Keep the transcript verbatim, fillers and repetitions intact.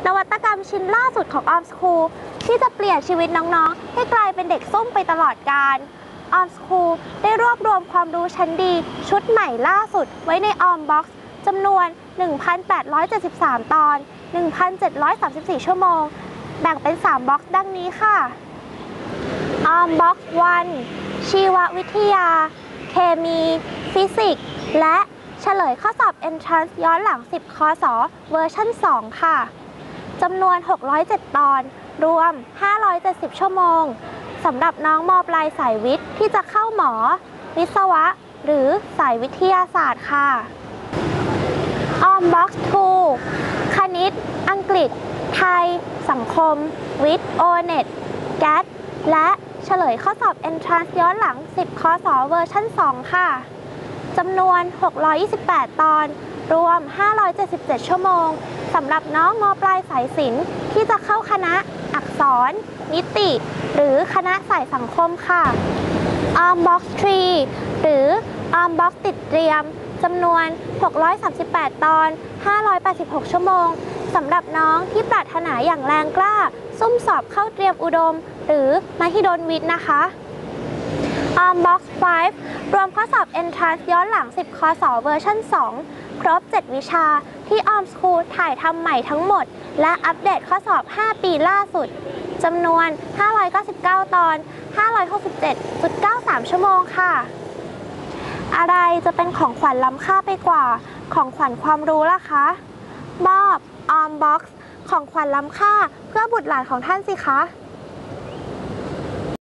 นวัตกรรมชิ้นล่าสุดของ ออม School ที่จะเปลี่ยนชีวิตน้องๆให้กลายเป็นเด็กซุ่มไปตลอดกาล ออม School ได้รวบรวมความรู้ชั้นดีชุดใหม่ล่าสุดไว้ใน ออม บ็อกซ์ จำนวน หนึ่งพันแปดร้อยเจ็ดสิบสาม ตอน หนึ่งพันเจ็ดร้อยสามสิบสี่ ชั่วโมง แบ่งเป็น สาม บ็อกซ์ดังนี้ค่ะ ออม บ็อกซ์ วัน ชีววิทยา เคมี ฟิสิกส์ และเฉลยข้อสอบ Entrance ย้อนหลัง สิบ คศ เวอร์ชัน สอง ค่ะจำนวน หกร้อยเจ็ด ตอน รวม ห้าร้อยเจ็ดสิบ ชั่วโมงสำหรับน้องม.ปลายสายวิทย์ที่จะเข้าหมอ วิศวะ หรือสายวิทยาศาสตร์ค่ะ ออม บ็อกซ์ ทู คณิต อังกฤษ ไทย สังคม วิทย์ โอ เน็ต แกท และเฉลยข้อสอบ Entrance ย้อนหลัง สิบ คศ เวอร์ชัน สอง ค่ะจำนวน หกร้อยยี่สิบแปด ตอน รวม ห้าร้อยเจ็ดสิบเจ็ด ชั่วโมงสำหรับน้องม.ปลายสายศิลป์ที่จะเข้าคณะอักษร นิติ หรือคณะสายสังคมค่ะ ออม บ็อกซ์ ทรี หรือ ออม บ็อกซ์ ติดเตรียมจำนวน หกร้อยสามสิบแปด ตอน ห้าร้อยแปดสิบหก ชั่วโมงสำหรับน้องที่ปรารถนาอย่างแรงกล้าซุ่มสอบเข้าเตรียมอุดม หรือมหิดลวิทย์นะคะ ออม บ็อกซ์ ไฟว์ รวมข้อสอบ Entrance ย้อนหลัง สิบ คศ เวอร์ชัน สอง ครบ เจ็ด วิชาที่ ออม School ถ่ายทำใหม่ทั้งหมดและอัปเดตข้อสอบ ห้า ปีล่าสุดจำนวน ห้าร้อยเก้าสิบเก้า ตอน ห้าร้อยหกสิบเจ็ดจุดเก้าสาม ชั่วโมงค่ะอะไรจะเป็นของขวัญล้ำค่าไปกว่าของขวัญความรู้ล่ะคะมอบ ออม บ็อกซ์ ของขวัญล้ำค่าเพื่อบุตรหลานของท่านสิคะ